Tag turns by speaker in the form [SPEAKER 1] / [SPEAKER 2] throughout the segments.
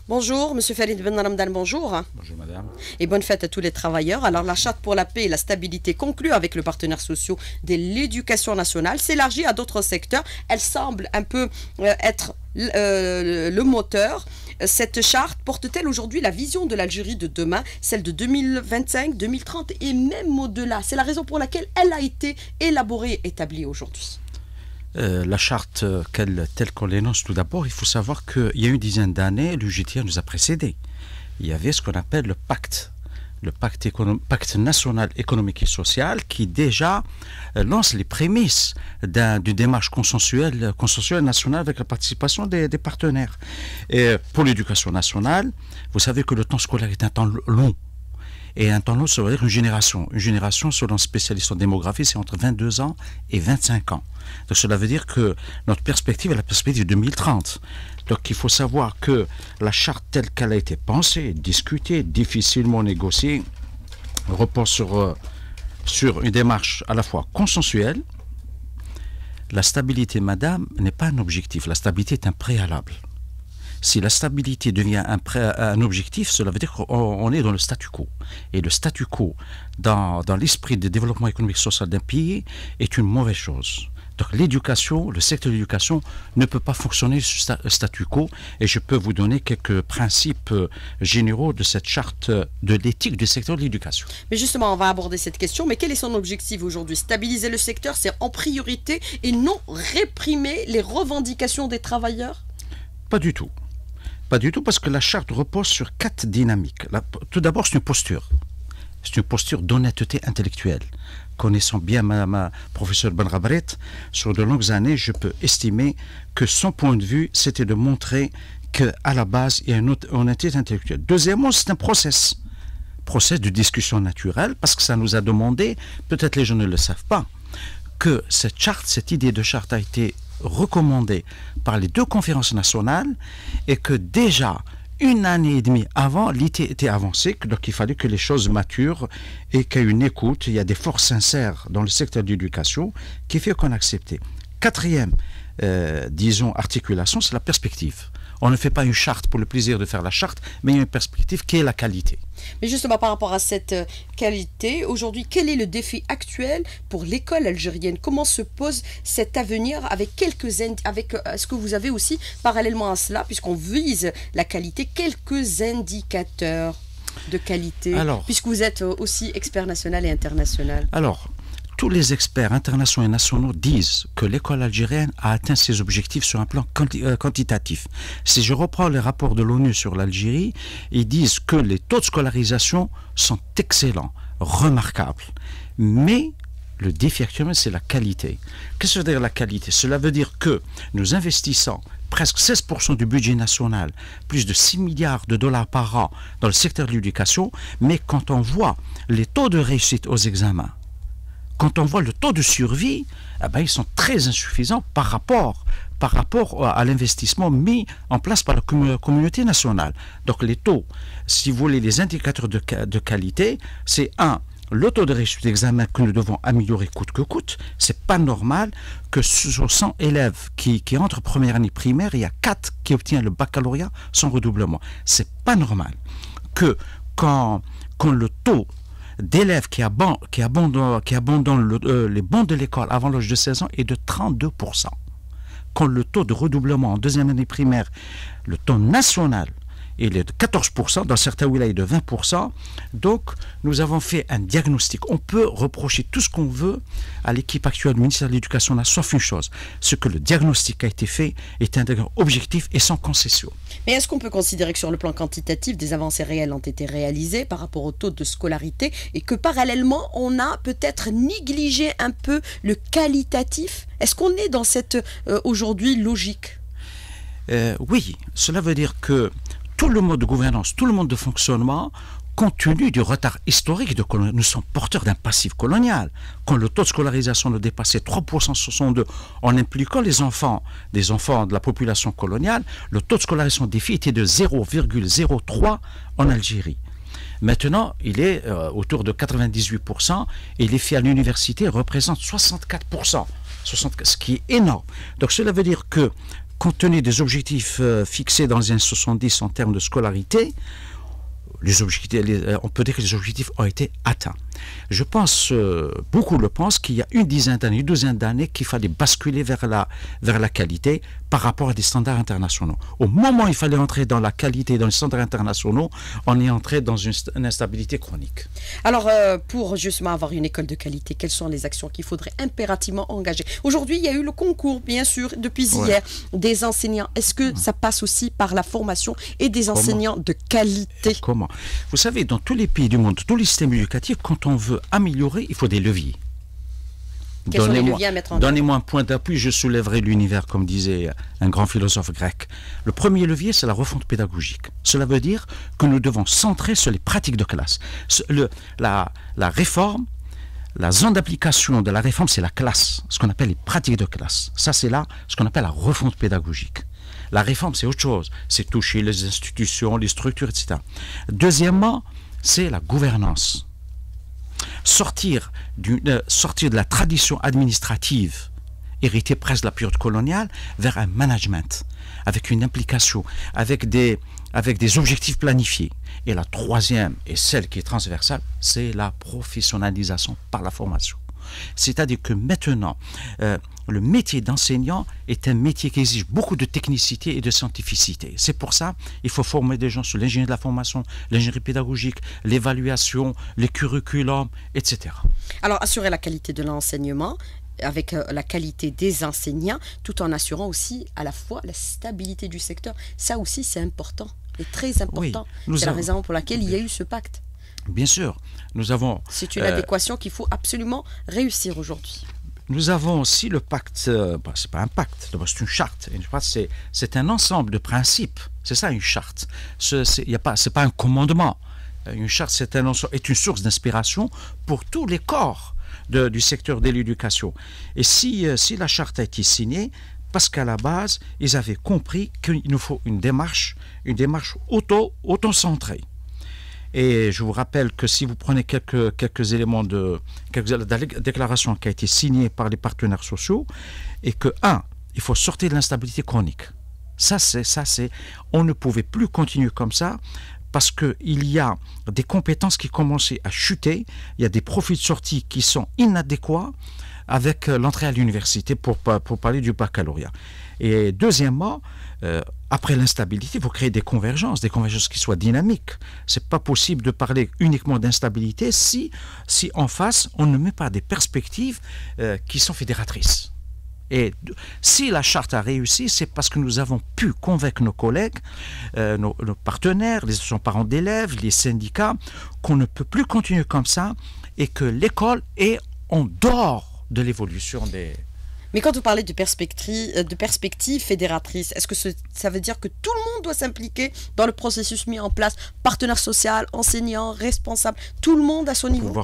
[SPEAKER 1] Bonjour, Monsieur Farid Ben Ramdan, bonjour.
[SPEAKER 2] Bonjour madame.
[SPEAKER 1] Et bonne fête à tous les travailleurs. Alors la charte pour la paix et la stabilité conclue avec le partenaire social de l'éducation nationale s'élargit à d'autres secteurs. Elle semble un peu être le moteur. Cette charte porte-t-elle aujourd'hui la vision de l'Algérie de demain, celle de 2025, 2030 et même au-delà? C'est la raison pour laquelle elle a été élaborée et établie aujourd'hui.
[SPEAKER 2] La charte telle qu'on l'énonce, tout d'abord, il faut savoir qu'il y a une dizaine d'années, l'UJTR nous a précédés. Il y avait ce qu'on appelle le pacte national économique et social, qui déjà lance les prémices d'une démarche consensuelle nationale avec la participation des partenaires. Et pour l'éducation nationale, vous savez que le temps scolaire est un temps long. Et un temps long, ça veut dire une génération. Une génération, selon un spécialiste en démographie, c'est entre 22 ans et 25 ans. Donc cela veut dire que notre perspective est la perspective de 2030. Donc il faut savoir que la charte telle qu'elle a été pensée, discutée, difficilement négociée, repose sur une démarche à la fois consensuelle. La stabilité, madame, n'est pas un objectif. La stabilité est un préalable. Si la stabilité devient un objectif, cela veut dire qu'on est dans le statu quo. Et le statu quo, dans l'esprit de développement économique et social d'un pays, est une mauvaise chose. Donc l'éducation, le secteur de l'éducation ne peut pas fonctionner sur le statu quo. Et je peux vous donner quelques principes généraux de cette charte de l'éthique du secteur de l'éducation.
[SPEAKER 1] Mais justement, on va aborder cette question. Mais quel est son objectif aujourd'hui? Stabiliser le secteur, c'est en priorité et non réprimer les revendications des travailleurs?
[SPEAKER 2] Pas du tout. Pas du tout, parce que la charte repose sur 4 dynamiques. Tout d'abord, c'est une posture. C'est une posture d'honnêteté intellectuelle. Connaissant bien ma professeure Ben Rabret, sur de longues années, je peux estimer que son point de vue, c'était de montrer qu'à la base, il y a une honnêteté intellectuelle. Deuxièmement, c'est un process de discussion naturelle, parce que ça nous a demandé, peut-être les gens ne le savent pas, que cette idée de charte a été recommandée par les 2 conférences nationales et que déjà une année et demie avant, l'idée était avancée, donc il fallait que les choses maturent et qu'il y ait une écoute, il y a des forces sincères dans le secteur de l'éducation qui fait qu'on a accepté. Quatrième, disons, articulation, c'est la perspective. On ne fait pas une charte pour le plaisir de faire la charte, mais il y a une perspective qui est la qualité.
[SPEAKER 1] Mais justement, par rapport à cette qualité, aujourd'hui, quel est le défi actuel pour l'école algérienne? Comment se pose cet avenir avec est-ce que vous avez aussi, parallèlement à cela, puisqu'on vise la qualité, quelques indicateurs de qualité, puisque vous êtes aussi expert national et international?
[SPEAKER 2] Alors, tous les experts internationaux et nationaux disent que l'école algérienne a atteint ses objectifs sur un plan quantitatif. Si je reprends les rapports de l'ONU sur l'Algérie, ils disent que les taux de scolarisation sont excellents, remarquables. Mais le défi actuellement, c'est la qualité. Qu'est-ce que ça veut dire la qualité? Cela veut dire que nous investissons presque 16% du budget national, plus de 6 milliards de dollars par an dans le secteur de l'éducation, mais quand on voit les taux de réussite aux examens, quand on voit le taux de survie, ils sont très insuffisants par rapport à l'investissement mis en place par la communauté nationale. Donc les taux, si vous voulez, les indicateurs de qualité, c'est le taux de réussite d'examen que nous devons améliorer coûte que coûte. C'est pas normal que sur 100 élèves qui entrent première année primaire, il y a 4 qui obtiennent le baccalauréat sans redoublement. C'est pas normal que quand le taux d'élèves qui abandonnent les bancs de l'école avant l'âge de 16 ans est de 32%. Quand le taux de redoublement en deuxième année primaire, le taux national, il est de 14%, dans certains wilayas de 20%. Donc, nous avons fait un diagnostic. On peut reprocher tout ce qu'on veut à l'équipe actuelle du ministère de l'Éducation nationale, sauf une chose, ce que le diagnostic a été fait est un diagnostic objectif et sans concession.
[SPEAKER 1] Mais est-ce qu'on peut considérer que sur le plan quantitatif, des avancées réelles ont été réalisées par rapport au taux de scolarité et que parallèlement, on a peut-être négligé un peu le qualitatif? Est-ce qu'on est dans cette aujourd'hui logique?
[SPEAKER 2] Oui, cela veut dire que tout le mode de gouvernance, tout le mode de fonctionnement, compte tenu du retard historique de colonialisation, nous sommes porteurs d'un passif colonial. Quand le taux de scolarisation ne dépassait 3% sur 62, en impliquant des enfants de la population coloniale, le taux de scolarisation des filles était de 0,03 en Algérie. Maintenant, il est autour de 98% et les filles à l'université représentent 64%, ce qui est énorme. Donc cela veut dire que compte tenu des objectifs fixés dans les années 70 en termes de scolarité, on peut dire que les objectifs ont été atteints. Je pense, beaucoup le pensent, qu'il y a une douzaine d'années qu'il fallait basculer vers la qualité par rapport à des standards internationaux. Au moment où il fallait entrer dans la qualité, dans les standards internationaux, on est entré dans une instabilité chronique.
[SPEAKER 1] Alors, pour justement avoir une école de qualité, quelles sont les actions qu'il faudrait impérativement engager? Aujourd'hui, il y a eu le concours, bien sûr, depuis hier, des enseignants. Est-ce que ça passe aussi par la formation et des enseignants de qualité?
[SPEAKER 2] Comment? Vous savez, dans tous les pays du monde, tous les systèmes éducatifs, quand on veut améliorer, il faut des leviers.
[SPEAKER 1] Quels sont les leviers à mettre en œuvre?
[SPEAKER 2] Donnez-moi un point d'appui, je soulèverai l'univers, comme disait un grand philosophe grec. Le premier levier, c'est la refonte pédagogique. Cela veut dire que nous devons centrer sur les pratiques de classe. La réforme, la zone d'application de la réforme, c'est la classe, ce qu'on appelle les pratiques de classe. Ça, c'est là ce qu'on appelle la refonte pédagogique. La réforme, c'est autre chose. C'est toucher les institutions, les structures, etc. Deuxièmement, c'est la gouvernance. Sortir de la tradition administrative héritée presque de la période coloniale vers un management, avec une implication, avec des objectifs planifiés. Et la troisième, et celle qui est transversale, c'est la professionnalisation par la formation. C'est-à-dire que maintenant, le métier d'enseignant est un métier qui exige beaucoup de technicité et de scientificité. C'est pour ça qu'il faut former des gens sur l'ingénierie de la formation, l'ingénierie pédagogique, l'évaluation, les curriculums, etc.
[SPEAKER 1] Alors, assurer la qualité de l'enseignement avec la qualité des enseignants, tout en assurant aussi à la fois la stabilité du secteur. Ça aussi, c'est important et très important. Oui, c'est la raison pour laquelle il y a eu ce pacte. Bien sûr, nous avons... C'est une adéquation qu'il faut absolument réussir aujourd'hui.
[SPEAKER 2] Nous avons aussi le pacte, c'est pas un pacte, c'est une charte. C'est un ensemble de principes. C'est ça une charte. C'est pas un commandement. Une charte, est une source d'inspiration pour tous les corps du secteur de l'éducation. Et si la charte a été signée, parce qu'à la base, ils avaient compris qu'il nous faut une démarche auto-centrée. Et je vous rappelle que si vous prenez quelques éléments de la déclaration qui a été signée par les partenaires sociaux, et que, il faut sortir de l'instabilité chronique. On ne pouvait plus continuer comme ça, parce qu'il y a des compétences qui commençaient à chuter, il y a des profils de sortie qui sont inadéquats avec l'entrée à l'université pour parler du baccalauréat. Et deuxièmement, après l'instabilité, il faut créer des convergences qui soient dynamiques. Ce n'est pas possible de parler uniquement d'instabilité si en face, on ne met pas des perspectives qui sont fédératrices. Et si la charte a réussi, c'est parce que nous avons pu convaincre nos collègues, nos partenaires, les parents d'élèves, les syndicats, qu'on ne peut plus continuer comme ça et que l'école est en dehors de l'évolution des...
[SPEAKER 1] Mais quand vous parlez de perspectives fédératrices, est-ce que ça veut dire que tout le monde doit s'impliquer dans le processus mis en place, partenaires sociaux, enseignants, responsables, tout le monde à son niveau?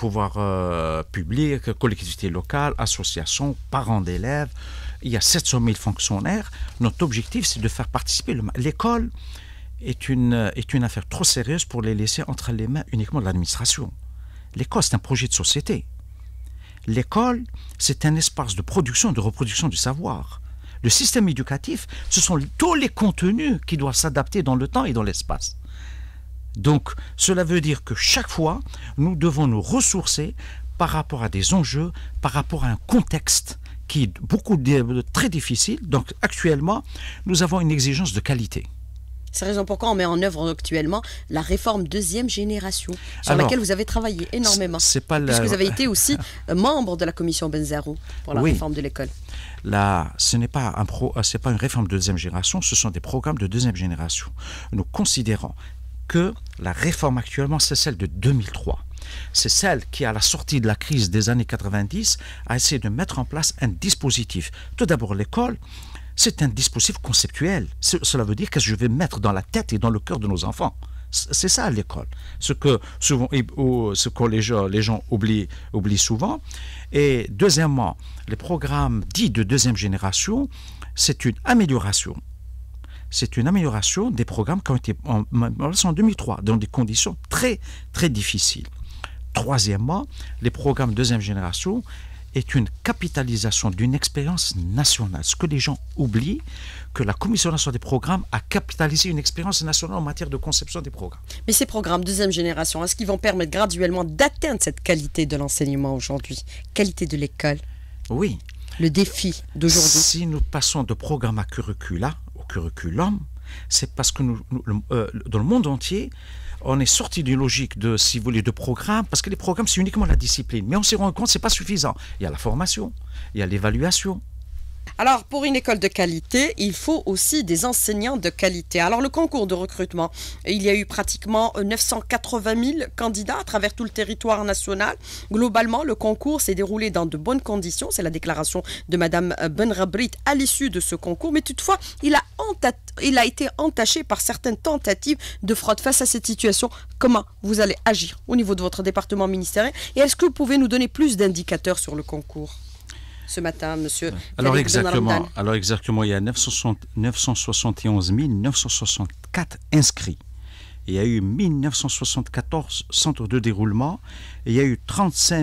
[SPEAKER 2] Pouvoir public, collectivités locales, associations, parents d'élèves, il y a 700 000 fonctionnaires. Notre objectif, c'est de faire participer. L'école est une affaire trop sérieuse pour les laisser entre les mains uniquement de l'administration. L'école, c'est un projet de société. L'école, c'est un espace de production et de reproduction du savoir. Le système éducatif, ce sont tous les contenus qui doivent s'adapter dans le temps et dans l'espace. Donc, cela veut dire que chaque fois, nous devons nous ressourcer par rapport à des enjeux, par rapport à un contexte qui est très difficile. Donc, actuellement, nous avons une exigence de qualité.
[SPEAKER 1] C'est la raison pourquoi on met en œuvre actuellement la réforme deuxième génération, sur laquelle vous avez travaillé énormément. Puisque vous avez été aussi membre de la commission Benzarou pour la réforme de l'école.
[SPEAKER 2] Là, ce n'est pas une réforme de deuxième génération, ce sont des programmes de deuxième génération. Nous considérons que la réforme actuellement, c'est celle de 2003. C'est celle qui, à la sortie de la crise des années 90, a essayé de mettre en place un dispositif. Tout d'abord, l'école. C'est un dispositif conceptuel. Cela veut dire que je vais mettre dans la tête et dans le cœur de nos enfants. C'est ça l'école. Ce que les gens oublient souvent. Et deuxièmement, les programmes dits de deuxième génération, c'est une amélioration. C'est une amélioration des programmes qui ont été en 2003, dans des conditions très, très difficiles. Troisièmement, les programmes deuxième génération est une capitalisation d'une expérience nationale. Ce que les gens oublient, que la Commission nationale des programmes a capitalisé une expérience nationale en matière de conception des programmes.
[SPEAKER 1] Mais ces programmes deuxième génération, est-ce qu'ils vont permettre graduellement d'atteindre cette qualité de l'enseignement aujourd'hui, qualité de l'école?
[SPEAKER 2] Oui.
[SPEAKER 1] Le défi d'aujourd'hui.
[SPEAKER 2] Si nous passons de programme à curricula, au curriculum, c'est parce que dans le monde entier, on est sorti d'une logique de, si vous voulez, de programme, parce que les programmes, c'est uniquement la discipline. Mais on s'est rendu compte que ce n'est pas suffisant. Il y a la formation, il y a l'évaluation.
[SPEAKER 1] Alors, pour une école de qualité, il faut aussi des enseignants de qualité. Alors, le concours de recrutement, il y a eu pratiquement 980 000 candidats à travers tout le territoire national. Globalement, le concours s'est déroulé dans de bonnes conditions. C'est la déclaration de Mme Benrabrit à l'issue de ce concours. Mais toutefois, il a été entaché par certaines tentatives de fraude. Face à cette situation, comment vous allez agir au niveau de votre département ministériel? Et est-ce que vous pouvez nous donner plus d'indicateurs sur le concours ce matin, monsieur?
[SPEAKER 2] Alors exactement, il y a 971 964 inscrits. Il y a eu 1974 centres de déroulement et il y a eu 35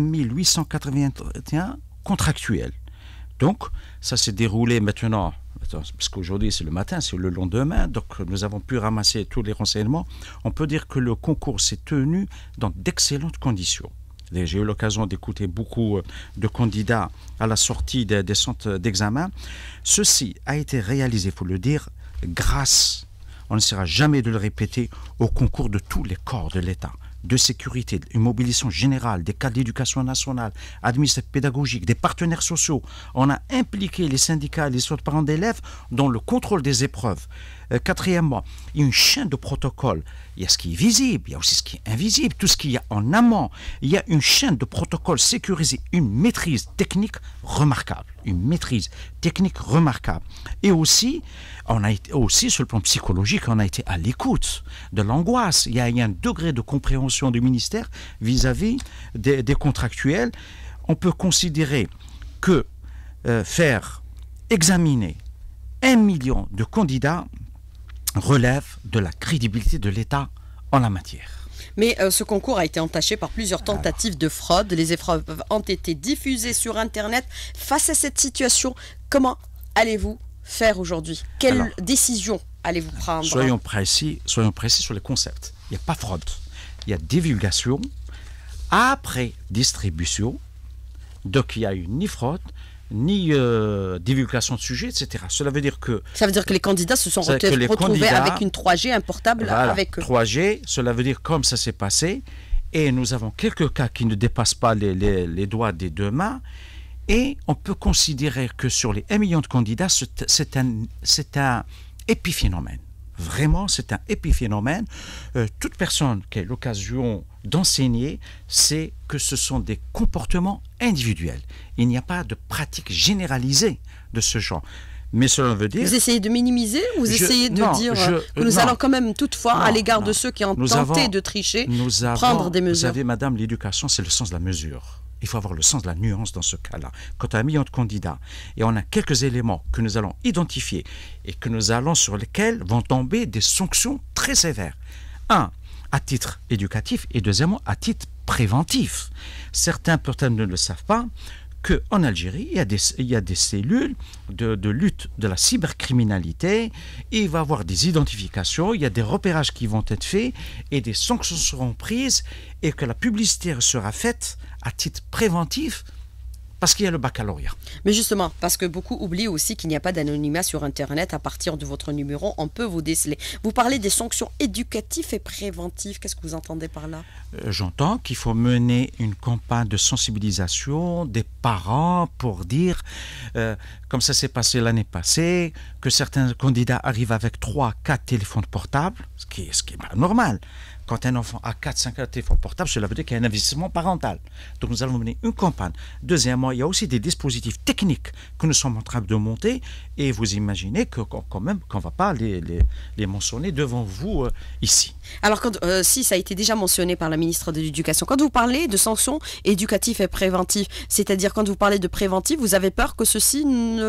[SPEAKER 2] 881 contractuels. Donc, ça s'est déroulé maintenant, parce qu'aujourd'hui c'est le matin, c'est le lendemain, donc nous avons pu ramasser tous les renseignements. On peut dire que le concours s'est tenu dans d'excellentes conditions. J'ai eu l'occasion d'écouter beaucoup de candidats à la sortie des centres d'examen. Ceci a été réalisé, il faut le dire, grâce, on ne sera jamais de le répéter, au concours de tous les corps de l'État, de sécurité, une mobilisation générale, des cadres d'éducation nationale, administratifs, pédagogiques, des partenaires sociaux. On a impliqué les syndicats et les parents d'élèves dans le contrôle des épreuves. Quatrièmement, il y a une chaîne de protocoles. Il y a ce qui est visible, il y a aussi ce qui est invisible, tout ce qu'il y a en amont. Il y a une chaîne de protocoles sécurisés, une maîtrise technique remarquable. Une maîtrise technique remarquable. Et aussi, on a été aussi sur le plan psychologique, on a été à l'écoute de l'angoisse. Il y a un degré de compréhension du ministère vis-à-vis des contractuels. On peut considérer que faire examiner 1 million de candidats relève de la crédibilité de l'État en la matière.
[SPEAKER 1] Mais ce concours a été entaché par plusieurs tentatives de fraude. Les épreuves ont été diffusées sur Internet. Face à cette situation, comment allez-vous faire aujourd'hui? Quelle décision allez-vous prendre?
[SPEAKER 2] Soyons précis sur les concepts. Il n'y a pas fraude. Il y a divulgation, après distribution. Donc il n'y a eu ni fraude, ni divulgation de sujet, etc. Cela veut dire que...
[SPEAKER 1] Ça veut dire que les candidats se sont retrouvés avec une 3G, un portable avec eux.
[SPEAKER 2] 3G, cela veut dire comme ça s'est passé. Et nous avons quelques cas qui ne dépassent pas les doigts des deux mains. Et on peut considérer que sur les 1 million de candidats, c'est un épiphénomène. Vraiment, c'est un épiphénomène. Toute personne qui a l'occasion d'enseigner sait que ce sont des comportements individuels. Il n'y a pas de pratique généralisée de ce genre. Mais cela veut dire...
[SPEAKER 1] Vous essayez de minimiser ou vous essayez de dire que nous allons quand même toutefois, à l'égard de ceux qui ont tenté de tricher, prendre des mesures?
[SPEAKER 2] Vous savez, madame, l'éducation, c'est le sens de la mesure. Il faut avoir le sens de la nuance dans ce cas-là. Quand on a 1 million de candidats et on a quelques éléments que nous allons identifier et que nous allons sur lesquels vont tomber des sanctions très sévères. Un, à titre éducatif et deuxièmement, à titre préventif. Certains peut-être ne le savent pas qu'en Algérie, il y a des cellules de lutte de la cybercriminalité et il va y avoir des identifications, il y a des repérages qui vont être faits et des sanctions seront prises et que la publicité sera faite à titre préventif parce qu'il y a le baccalauréat.
[SPEAKER 1] Mais justement, parce que beaucoup oublient aussi qu'il n'y a pas d'anonymat sur Internet. À partir de votre numéro, on peut vous déceler. Vous parlez des sanctions éducatives et préventives. Qu'est-ce que vous entendez par là?
[SPEAKER 2] J'entends qu'il faut mener une campagne de sensibilisation des parents pour dire, comme ça s'est passé l'année passée, que certains candidats arrivent avec 3, 4 téléphones portables, ce qui est pas normal. Quand un enfant a 4-5 téléphones portables, cela veut dire qu'il y a un investissement parental. Donc nous allons mener une campagne. Deuxièmement, il y a aussi des dispositifs techniques que nous sommes en train de monter et vous imaginez que quand même qu'on ne va pas les mentionner devant vous ici.
[SPEAKER 1] Alors si ça a été déjà mentionné par la ministre de l'Éducation, quand vous parlez de sanctions éducatives et préventives, c'est-à-dire quand vous parlez de préventif, vous avez peur que ceci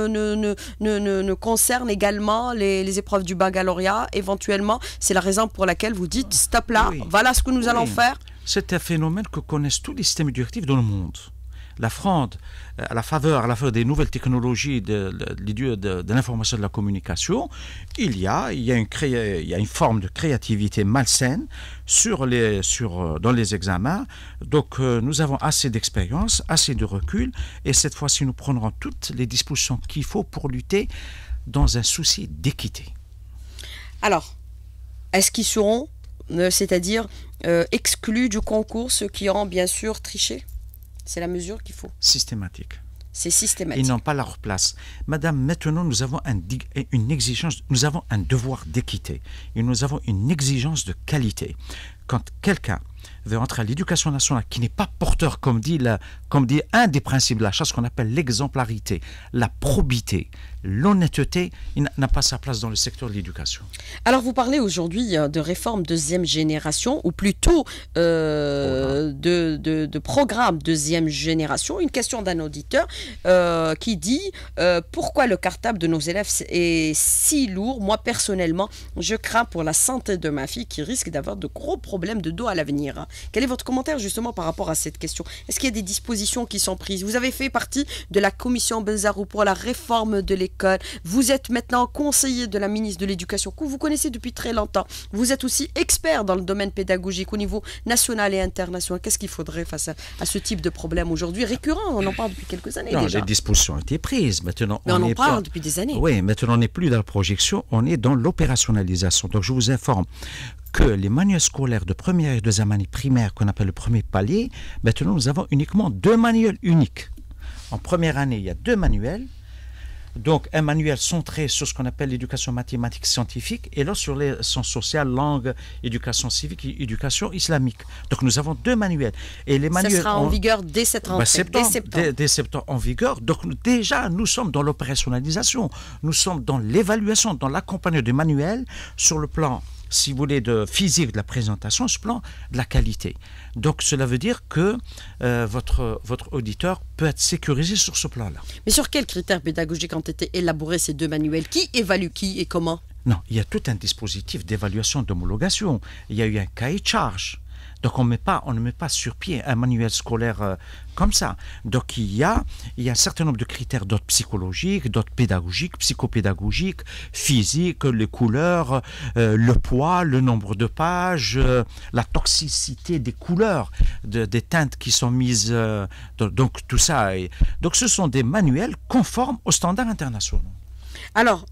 [SPEAKER 1] ne concerne également les épreuves du baccalauréat éventuellement? C'est la raison pour laquelle vous dites stop là. Oui. Voilà ce que nous allons faire.
[SPEAKER 2] C'est un phénomène que connaissent tous les systèmes éducatifs dans le monde. la fronde à la faveur des nouvelles technologies de l'information et de la communication, il y a une forme de créativité malsaine dans les examens. Donc nous avons assez d'expérience, assez de recul, et cette fois-ci nous prendrons toutes les dispositions qu'il faut pour lutter dans un souci d'équité.
[SPEAKER 1] Alors, est-ce qu'ils seront, c'est-à-dire exclus du concours, ceux qui auront bien sûr triché? C'est la mesure qu'il faut.
[SPEAKER 2] Systématique.
[SPEAKER 1] C'est systématique.
[SPEAKER 2] Ils n'ont pas leur place. Madame, maintenant, nous avons une exigence, nous avons un devoir d'équité et nous avons une exigence de qualité. Quand quelqu'un veut entrer à l'éducation nationale qui n'est pas porteur, comme dit un des principes de la chasse, qu'on appelle l'exemplarité, la probité, l'honnêteté, il n'a pas sa place dans le secteur de l'éducation.
[SPEAKER 1] Alors vous parlez aujourd'hui de réforme deuxième génération, ou plutôt de programme deuxième génération. Une question d'un auditeur qui dit pourquoi le cartable de nos élèves est si lourd? Moi personnellement, je crains pour la santé de ma fille qui risque d'avoir de gros problèmes de dos à l'avenir. Quel est votre commentaire justement par rapport à cette question? Est-ce qu'il y a des dispositions qui sont prises? Vous avez fait partie de la commission Benzarou pour la réforme de l'école. Vous êtes maintenant conseiller de la ministre de l'Éducation, que vous connaissez depuis très longtemps. Vous êtes aussi expert dans le domaine pédagogique au niveau national et international. Qu'est-ce qu'il faudrait face à ce type de problème aujourd'hui récurrent? On en parle depuis quelques années déjà.
[SPEAKER 2] Les dispositions ont été prises. Maintenant,
[SPEAKER 1] mais on en parle depuis des années.
[SPEAKER 2] Oui, maintenant on n'est plus dans la projection, on est dans l'opérationnalisation. Donc je vous informe que les manuels scolaires de première et deuxième année primaire, qu'on appelle le premier palier, maintenant nous avons uniquement 2 manuels uniques. En première année, il y a 2 manuels. Donc un manuel centré sur ce qu'on appelle l'éducation mathématique scientifique et l'autre sur les sciences sociales, langue, éducation civique et éducation islamique. Donc nous avons 2 manuels. Et les manuels,
[SPEAKER 1] ça sera en vigueur dès cette rentrée,
[SPEAKER 2] dès septembre en vigueur. Donc déjà, nous sommes dans l'opérationnalisation. Nous sommes dans l'évaluation, dans l'accompagnement des manuels sur le plan, si vous voulez, de physique de la présentation, ce plan de la qualité. Donc cela veut dire que votre auditeur peut être sécurisé sur ce plan-là.
[SPEAKER 1] Mais sur quels critères pédagogiques ont été élaborés ces 2 manuels? Qui évalue qui et comment?
[SPEAKER 2] Non, il y a tout un dispositif d'évaluation, d'homologation. Il y a eu un cahier de charge. Donc on ne met pas sur pied un manuel scolaire comme ça. Donc il y a un certain nombre de critères, d'autres psychologiques, d'autres pédagogiques, psychopédagogiques, physiques, les couleurs, le poids, le nombre de pages, la toxicité des couleurs, des teintes qui sont mises. Donc tout ça. Donc ce sont des manuels conformes aux standards internationaux.
[SPEAKER 1] Alors,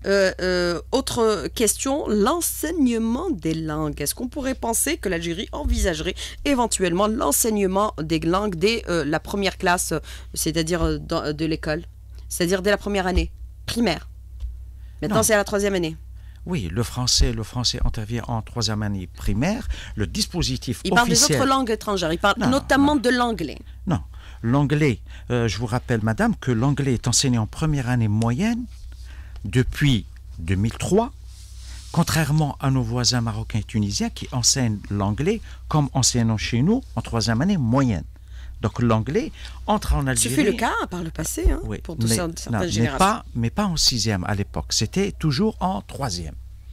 [SPEAKER 1] autre question, l'enseignement des langues. Est-ce qu'on pourrait penser que l'Algérie envisagerait éventuellement l'enseignement des langues dès la première classe, c'est-à-dire de l'école, c'est-à-dire dès la première année primaire? Maintenant, c'est à la 3e année.
[SPEAKER 2] Oui, le français intervient en 3e année primaire. Le dispositif officiel...
[SPEAKER 1] Il parle des autres langues étrangères, il parle notamment de l'anglais.
[SPEAKER 2] Non, l'anglais, je vous rappelle, madame, que l'anglais est enseigné en première année moyenne depuis 2003, contrairement à nos voisins marocains et tunisiens qui enseignent l'anglais comme enseignant chez nous en 3e année moyenne. Donc l'anglais entre en Algérie...
[SPEAKER 1] Ce fut le cas par le passé, hein,
[SPEAKER 2] oui,
[SPEAKER 1] pour certaines générations.
[SPEAKER 2] Mais pas en 6e à l'époque, c'était toujours en 3e.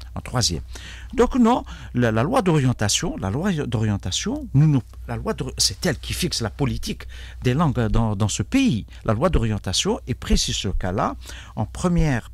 [SPEAKER 2] Donc non, la loi d'orientation, c'est elle qui fixe la politique des langues dans ce pays. La loi d'orientation est précise ce cas-là. En première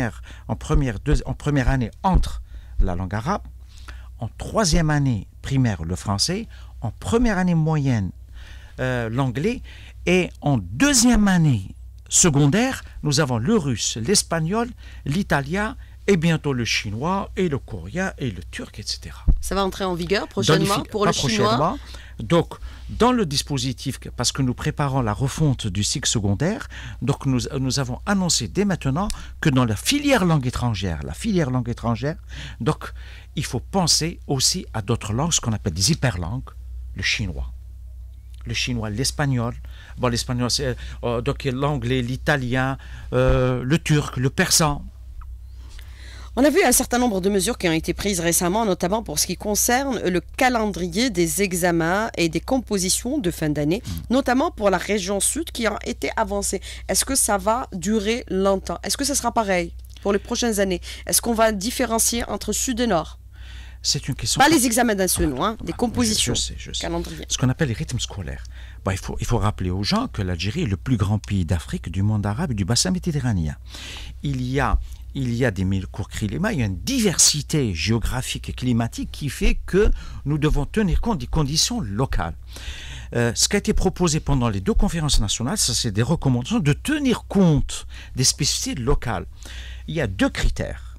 [SPEAKER 2] année entre la langue arabe, en 3e année primaire le français, en première année moyenne l'anglais, et en 2e année secondaire, nous avons le russe, l'espagnol, l'italien, et bientôt le chinois, et le coréen, et le turc, etc.
[SPEAKER 1] Ça va entrer en vigueur prochainement pour le chinois?
[SPEAKER 2] Donc, dans le dispositif, parce que nous préparons la refonte du cycle secondaire, donc nous avons annoncé dès maintenant que dans la filière langue étrangère, donc il faut penser aussi à d'autres langues, ce qu'on appelle des hyperlangues, le chinois, l'espagnol. Bon, l'espagnol, c'est donc l'anglais, l'italien, le turc, le persan.
[SPEAKER 1] On a vu un certain nombre de mesures qui ont été prises récemment, notamment pour ce qui concerne le calendrier des examens et des compositions de fin d'année, notamment pour la région sud qui ont été avancées. Est-ce que ça va durer longtemps? Est-ce que ça sera pareil pour les prochaines années? Est-ce qu'on va différencier entre sud et nord?
[SPEAKER 2] c'est une question...
[SPEAKER 1] Pas les examens nationaux, des compositions,
[SPEAKER 2] je sais.
[SPEAKER 1] calendrier.
[SPEAKER 2] Ce qu'on appelle les rythmes scolaires. Il faut rappeler aux gens que l'Algérie est le plus grand pays d'Afrique, du monde arabe et du bassin méditerranéen. Il y a des microclimats, climat, il y a une diversité géographique et climatique qui fait que nous devons tenir compte des conditions locales. Ce qui a été proposé pendant les 2 conférences nationales, ça c'est des recommandations de tenir compte des spécificités locales. Il y a 2 critères.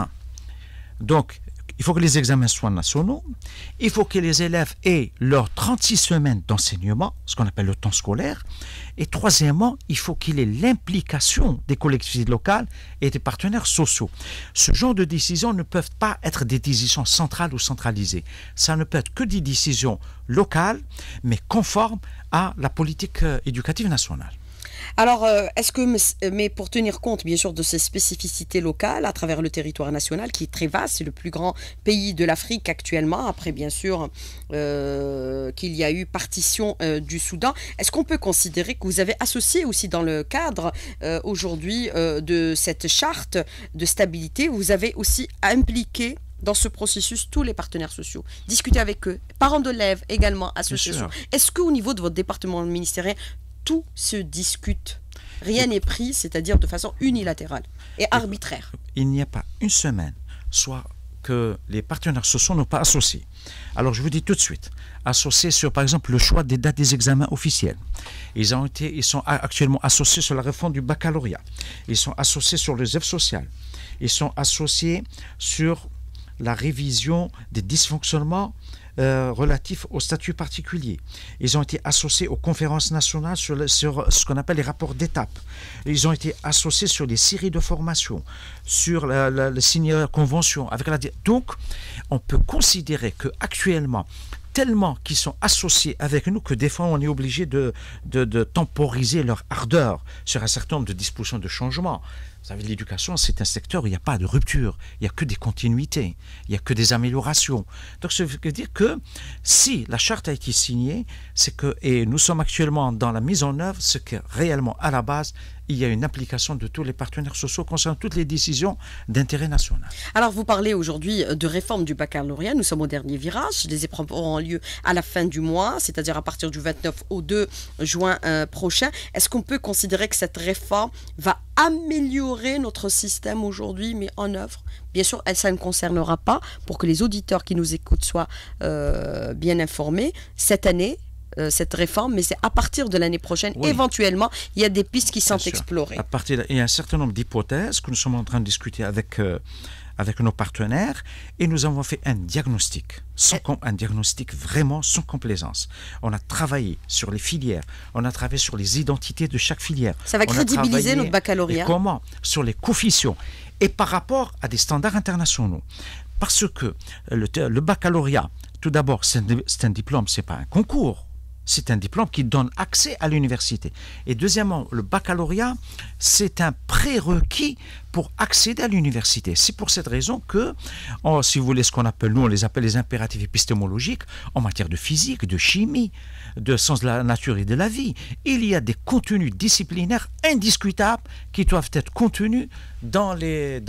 [SPEAKER 2] Donc, il faut que les examens soient nationaux, il faut que les élèves aient leurs 36 semaines d'enseignement, ce qu'on appelle le temps scolaire, et troisièmement, il faut qu'il y ait l'implication des collectivités locales et des partenaires sociaux. Ce genre de décisions ne peuvent pas être des décisions centrales ou centralisées. Ça ne peut être que des décisions locales, mais conformes à la politique éducative nationale.
[SPEAKER 1] Alors, mais pour tenir compte, bien sûr, de ces spécificités locales à travers le territoire national, qui est très vaste, c'est le plus grand pays de l'Afrique actuellement, après, bien sûr, qu'il y a eu partition du Soudan, est-ce qu'on peut considérer que vous avez associé aussi dans le cadre, aujourd'hui, de cette charte de stabilité, vous avez aussi impliqué dans ce processus tous les partenaires sociaux, discuter avec eux, parents d'élèves également, associations. Est-ce qu'au niveau de votre département ministériel, tout se discute. Rien n'est pris, c'est-à-dire de façon unilatérale et arbitraire.
[SPEAKER 2] Il n'y a pas une semaine, soit que les partenaires sociaux n'ont pas associé. Alors je vous dis tout de suite, associés sur par exemple le choix des dates des examens officiels. Ils sont actuellement associés sur la réforme du baccalauréat. Ils sont associés sur les aides sociales. Ils sont associés sur la révision des dysfonctionnements relatifs au statut particulier. Ils ont été associés aux conférences nationales sur ce qu'on appelle les rapports d'étape. Ils ont été associés sur les séries de formation, sur le signer la convention. Donc, on peut considérer qu'actuellement, tellement qu'ils sont associés avec nous que des fois on est obligé de temporiser leur ardeur sur un certain nombre de dispositions de changement. Vous savez, l'éducation, c'est un secteur où il n'y a pas de rupture, il n'y a que des continuités, il n'y a que des améliorations. Donc, ça veut dire que si la charte a été signée, et nous sommes actuellement dans la mise en œuvre, c'est que réellement, à la base, il y a une implication de tous les partenaires sociaux concernant toutes les décisions d'intérêt national.
[SPEAKER 1] Alors, vous parlez aujourd'hui de réforme du baccalauréat. Nous sommes au dernier virage. Les épreuves auront lieu à la fin du mois, c'est-à-dire à partir du 29 au 2 juin prochain. Est-ce qu'on peut considérer que cette réforme va améliorer notre système aujourd'hui, mais en œuvre? Bien sûr, ça ne concernera pas, pour que les auditeurs qui nous écoutent soient bien informés, cette année, cette réforme, mais c'est à partir de l'année prochaine, oui. Éventuellement, il y a des pistes qui sont explorées.
[SPEAKER 2] Il y a un certain nombre d'hypothèses que nous sommes en train de discuter avec nos partenaires, et nous avons fait un diagnostic vraiment sans complaisance. On a travaillé sur les filières, on a travaillé sur les identités de chaque filière.
[SPEAKER 1] Ça va crédibiliser notre baccalauréat.
[SPEAKER 2] Et comment? Sur les coefficients. Et par rapport à des standards internationaux. Parce que le baccalauréat, tout d'abord, c'est un diplôme, ce n'est pas un concours. C'est un diplôme qui donne accès à l'université. Et deuxièmement, le baccalauréat, c'est un prérequis pour accéder à l'université. C'est pour cette raison que, si vous voulez, nous on les appelle les impératifs épistémologiques, en matière de physique, de chimie, de sens de la nature et de la vie, il y a des contenus disciplinaires indiscutables qui doivent être contenus dans les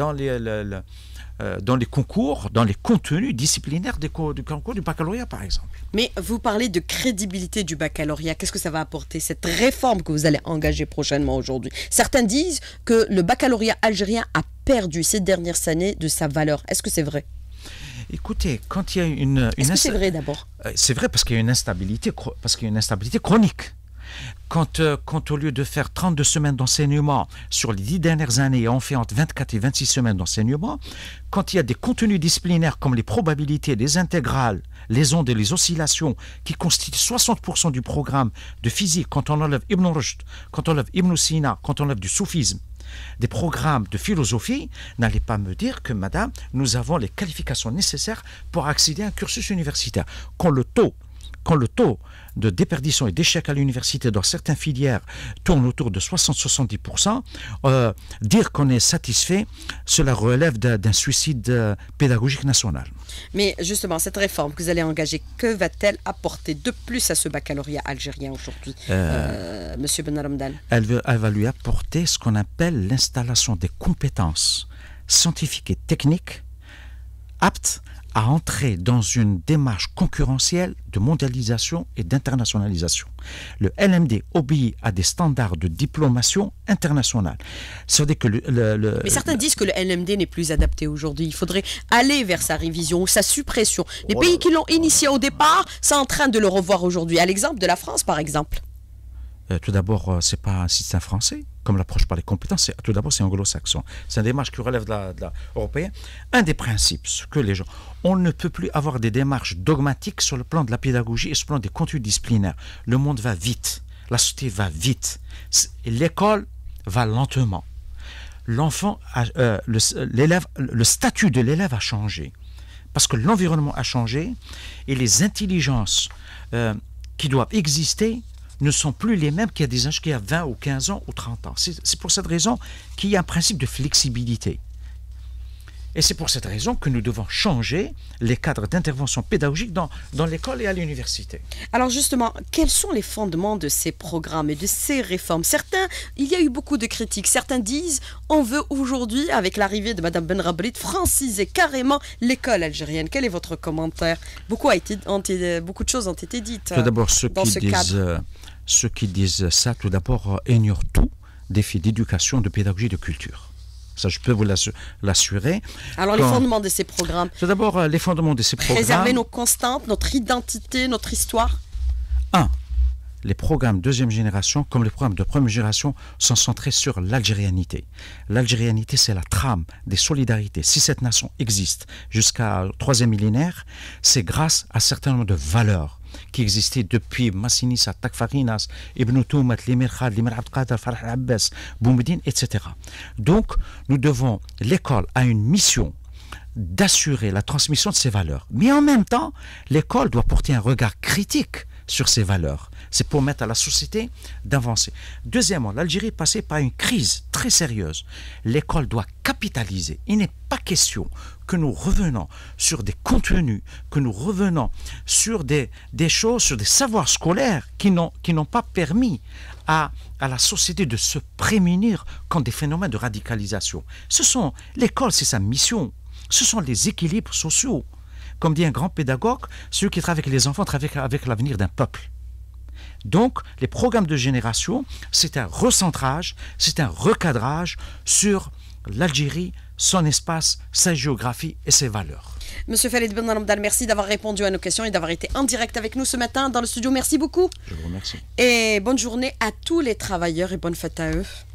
[SPEAKER 2] concours, dans les contenus disciplinaires du concours du baccalauréat, par exemple.
[SPEAKER 1] Mais vous parlez de crédibilité du baccalauréat. Qu'est-ce que ça va apporter, cette réforme que vous allez engager prochainement aujourd'hui? Certains disent que le baccalauréat algérien a perdu ces dernières années de sa valeur. Est-ce que c'est vrai?
[SPEAKER 2] Écoutez, quand il y a une
[SPEAKER 1] Est-ce que c'est vrai d'abord?
[SPEAKER 2] C'est vrai parce qu'il y a une instabilité chronique. Quand au lieu de faire 32 semaines d'enseignement sur les 10 dernières années, on fait entre 24 et 26 semaines d'enseignement, quand il y a des contenus disciplinaires comme les probabilités, les intégrales, les ondes et les oscillations qui constituent 60% du programme de physique, quand on enlève Ibn Rushd, quand on enlève Ibn Sina, quand on enlève du soufisme, des programmes de philosophie, n'allez pas me dire que, madame, nous avons les qualifications nécessaires pour accéder à un cursus universitaire. Quand le taux de déperdition et d'échec à l'université dans certaines filières tourne autour de 60-70%, dire qu'on est satisfait, cela relève d'un suicide pédagogique national.
[SPEAKER 1] Mais justement, cette réforme que vous allez engager, que va-t-elle apporter de plus à ce baccalauréat algérien aujourd'hui, Monsieur Ben Ramdan?
[SPEAKER 2] Elle va lui apporter ce qu'on appelle l'installation des compétences scientifiques et techniques aptes à entrer dans une démarche concurrentielle de mondialisation et d'internationalisation. Le LMD obéit à des standards de diplomation internationale. C'est-à-dire que
[SPEAKER 1] Mais certains disent que le LMD n'est plus adapté aujourd'hui. Il faudrait aller vers sa révision ou sa suppression. Les pays qui l'ont initié au départ sont en train de le revoir aujourd'hui. À l'exemple de la France, par exemple.
[SPEAKER 2] Tout d'abord, ce n'est pas un système français, comme l'approche par les compétences. Tout d'abord, c'est anglo-saxon. C'est une démarche qui relève de la européenne. Un des principes, ce que les gens... On ne peut plus avoir des démarches dogmatiques sur le plan de la pédagogie et sur le plan des contenus disciplinaires. Le monde va vite. La société va vite. L'école va lentement. L'enfant, le statut de l'élève a changé. Parce que l'environnement a changé et les intelligences qui doivent exister ne sont plus les mêmes qu'il y a des âges qu'il y a 20 ou 15 ans ou 30 ans. C'est pour cette raison qu'il y a un principe de flexibilité. Et c'est pour cette raison que nous devons changer les cadres d'intervention pédagogique dans l'école et à l'université.
[SPEAKER 1] Alors justement, quels sont les fondements de ces programmes et de ces réformes? Il y a eu beaucoup de critiques. Certains disent on veut aujourd'hui, avec l'arrivée de Mme Benrabrit, franciser carrément l'école algérienne. Quel est votre commentaire? Beaucoup de choses ont été dites.
[SPEAKER 2] Tout d'abord, ceux qui disent ça, tout d'abord, ignorent tout des faits d'éducation, de pédagogie, de culture. Ça, je peux vous l'assurer.
[SPEAKER 1] Alors, les fondements de ces programmes.
[SPEAKER 2] Tout d'abord, les fondements de ces programmes.
[SPEAKER 1] Préserver nos constantes, notre identité, notre histoire.
[SPEAKER 2] 1. Les programmes deuxième génération, comme les programmes de première génération, sont centrés sur l'algérianité. L'algérianité, c'est la trame des solidarités. Si cette nation existe jusqu'à troisième millénaire, c'est grâce à un certain nombre de valeurs qui existaient depuis Massinissa, Takfarinas, Ibn Toumat, Limir Khad, Limir Abdelkader, Farah Abbas, Boumedine, etc. Donc, l'école a une mission d'assurer la transmission de ces valeurs. Mais en même temps, l'école doit porter un regard critique sur ces valeurs. C'est pour permettre à la société d'avancer. Deuxièmement, l'Algérie est passée par une crise très sérieuse. L'école doit capitaliser. Il n'est pas question que nous revenons sur des contenus, que nous revenons sur des choses, sur des savoirs scolaires qui n'ont pas permis à la société de se prémunir contre des phénomènes de radicalisation. L'école, c'est sa mission. Ce sont les équilibres sociaux. Comme dit un grand pédagogue, ceux qui travaillent avec les enfants travaillent avec l'avenir d'un peuple. Donc, les programmes de génération, c'est un recentrage, c'est un recadrage sur l'Algérie, son espace, sa géographie et ses valeurs.
[SPEAKER 1] Monsieur Faled Ben Ramdane, merci d'avoir répondu à nos questions et d'avoir été en direct avec nous ce matin dans le studio. Merci beaucoup.
[SPEAKER 2] Je vous remercie.
[SPEAKER 1] Et bonne journée à tous les travailleurs et bonne fête à eux.